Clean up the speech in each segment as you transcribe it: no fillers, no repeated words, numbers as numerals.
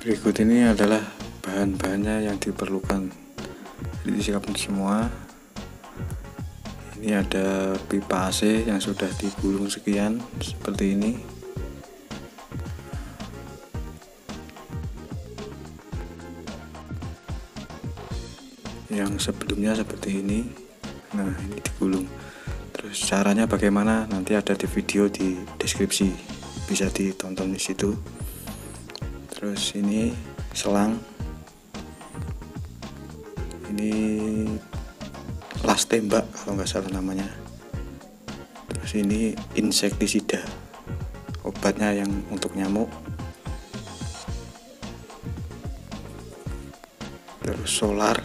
Berikut ini adalah bahan-bahannya yang diperlukan. Jadi disiapkan semua. Ini ada pipa AC yang sudah digulung sekian seperti ini. Yang sebelumnya seperti ini. Nah, ini digulung. Terus caranya bagaimana nanti ada di video di deskripsi, bisa ditonton di situ. Terus ini selang, ini las tembak kalau nggak salah namanya. Terus ini insektisida, obatnya yang untuk nyamuk. Terus solar,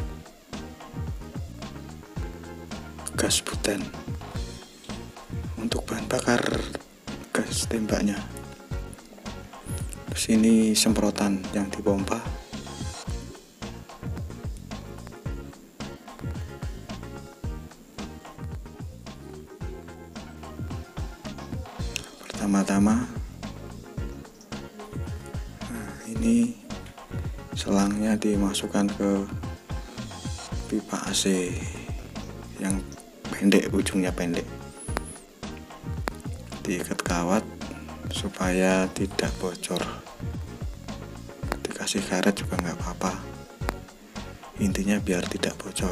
gas buten untuk bahan bakar gas tembaknya. Terus ini semprotan yang dipompa. Pertama-tama, nah ini selangnya dimasukkan ke pipa AC yang pendek, ujungnya pendek, diikat kawat supaya tidak bocor. Dikasih karet juga nggak apa-apa, intinya biar tidak bocor.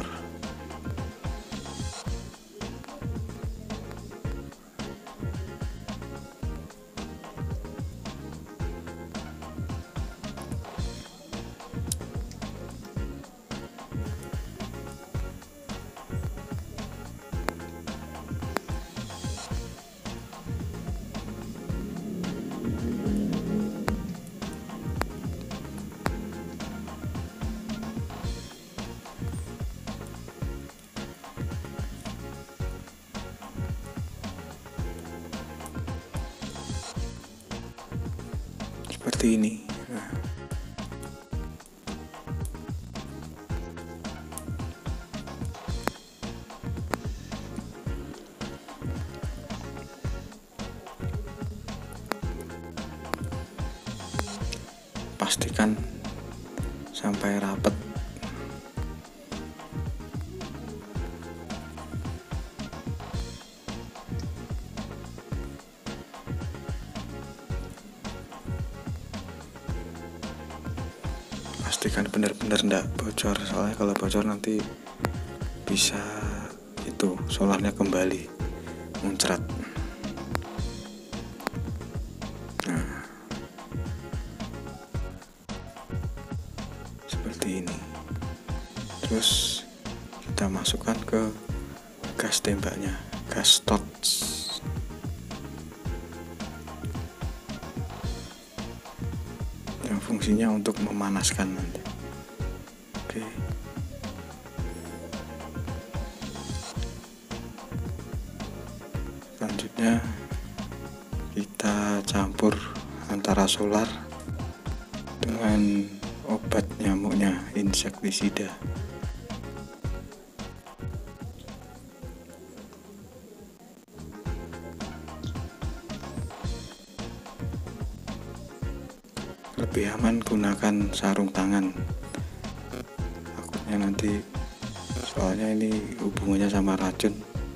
Seperti ini. Nah, pastikan sampai rapat. Pastikan benar-benar tidak bocor, soalnya kalau bocor nanti bisa itu solarnya kembali muncrat. Nah, seperti ini. Terus kita masukkan ke gas tembaknya, gas torch. Yang fungsinya untuk memanaskan nanti. Oke. Selanjutnya kita campur antara solar dengan obat nyamuknya, insektisida. Lebih aman gunakan sarung tangan, takutnya nanti, soalnya ini hubungannya sama racun.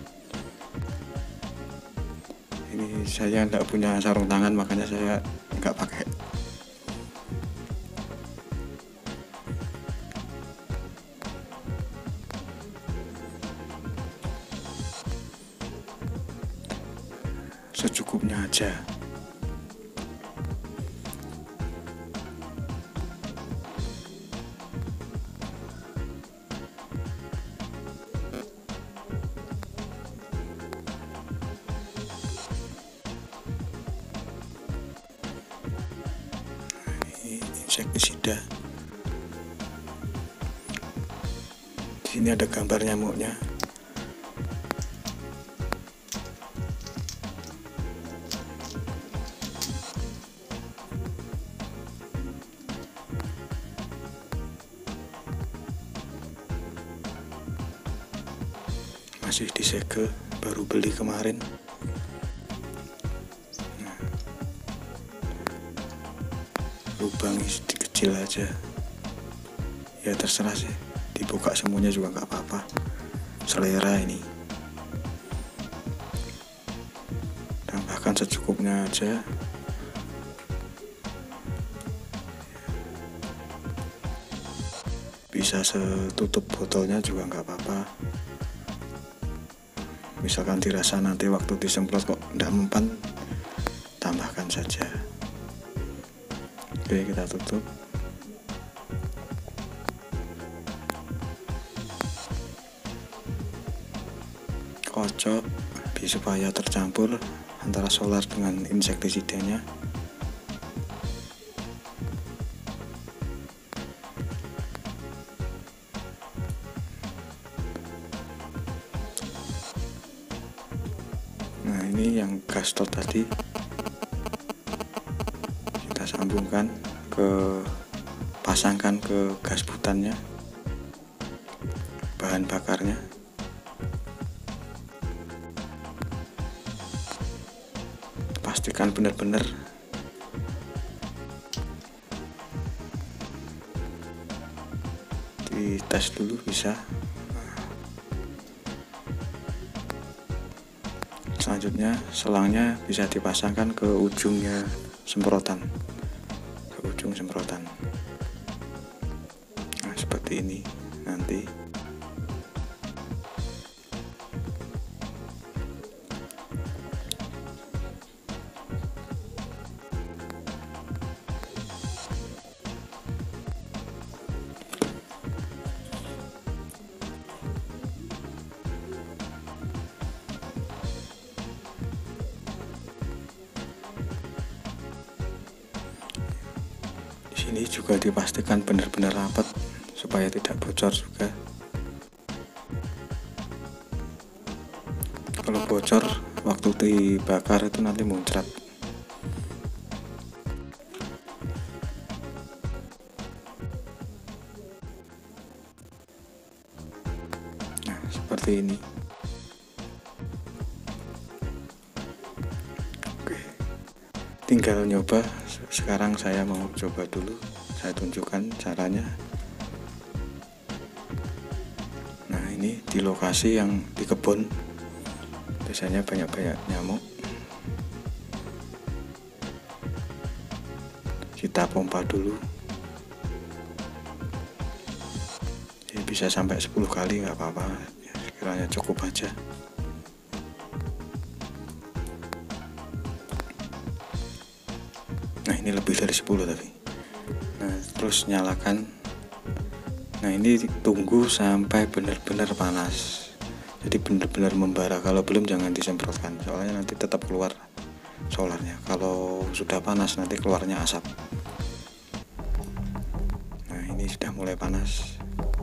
Ini saya nggak punya sarung tangan, makanya saya nggak pakai. Secukupnya aja. Insektisida. Di sini ada gambar nyamuknya. Masih disegel, baru beli kemarin. Lubang sedikit kecil aja. Ya terserah sih, dibuka semuanya juga nggak apa-apa, selera ini. Tambahkan secukupnya aja. Bisa setutup botolnya juga nggak apa-apa. Misalkan dirasa nanti waktu disemprot kok nggak mempan, tambahkan saja. Oke, kita tutup. Kocok supaya tercampur antara solar dengan insektisidanya. Nah, ini yang gas tot tadi kita sambungkan pasangkan ke gas butannya, bahan bakarnya. Pastikan benar-benar dites dulu bisa. Selanjutnya selangnya bisa dipasangkan ke ujungnya semprotan, ke ujung semprotan. Nah, seperti ini nanti. Ini juga dipastikan benar-benar rapat supaya tidak bocor juga. Kalau bocor waktu dibakar itu nanti muncrat. Nah, seperti ini. Oke, tinggal nyoba. Sekarang saya mau coba dulu, saya tunjukkan caranya. Nah, ini di lokasi yang di kebun, biasanya banyak-banyak nyamuk. Kita pompa dulu. Jadi bisa sampai 10 kali nggak apa-apa, ya, sekiranya cukup aja. Nah, ini lebih dari 10 tapi. Nah, terus nyalakan. Nah, ini tunggu sampai benar-benar panas. Jadi benar-benar membara. Kalau belum jangan disemprotkan, soalnya nanti tetap keluar solarnya. Kalau sudah panas nanti keluarnya asap. Nah, ini sudah mulai panas.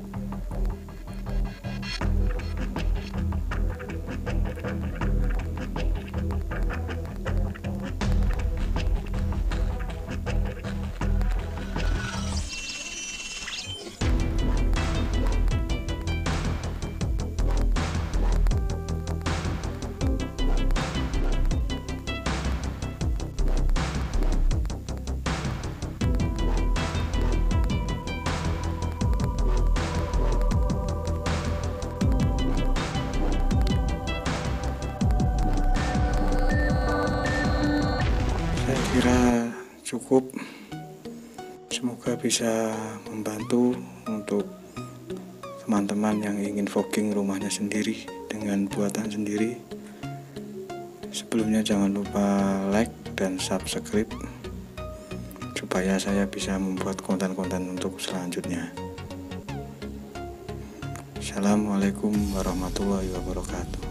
Saya kira cukup. Semoga bisa membantu untuk teman-teman yang ingin fogging rumahnya sendiri dengan buatan sendiri. Sebelumnya jangan lupa like dan subscribe supaya saya bisa membuat konten-konten untuk selanjutnya. Assalamualaikum warahmatullahi wabarakatuh.